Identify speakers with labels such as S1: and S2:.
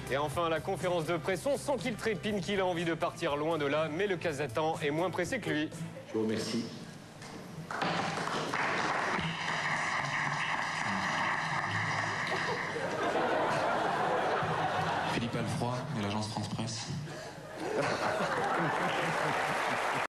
S1: Et enfin, la conférence de presse, on sent qu'il trépine, qu'il a envie de partir loin de là, mais le Kazakhstan est moins pressé que lui.
S2: Je vous remercie.
S3: Philippe Alfroy de l'agence France Presse.